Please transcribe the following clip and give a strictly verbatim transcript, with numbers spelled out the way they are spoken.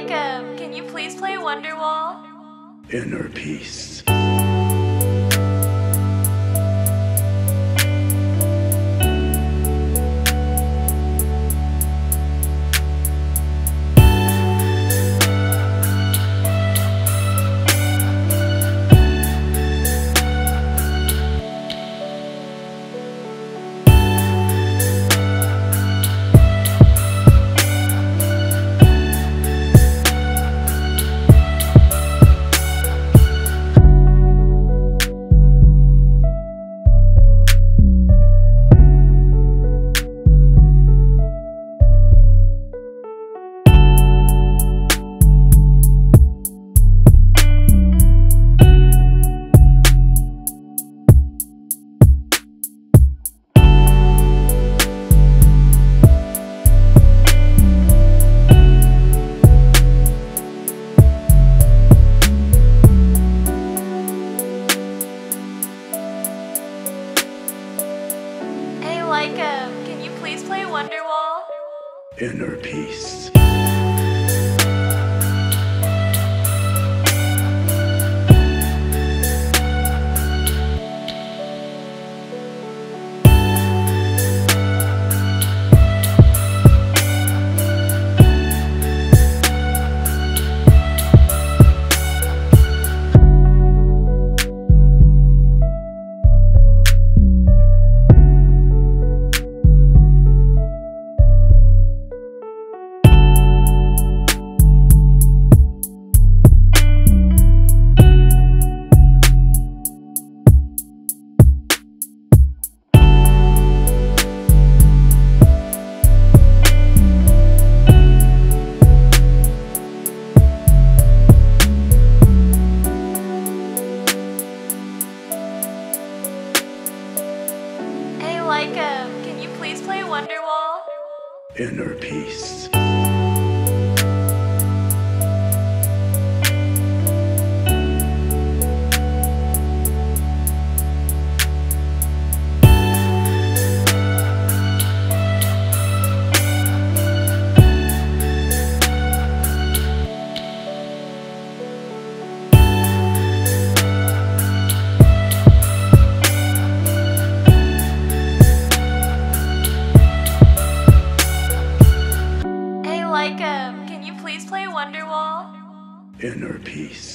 Laikem, can you please play Wonderwall? Inner peace. Laikem, can you please play Wonderwall? Inner peace. Laikem, can you please play Wonderwall? Inner peace. Laikem, can you please play Wonderwall? Inner peace.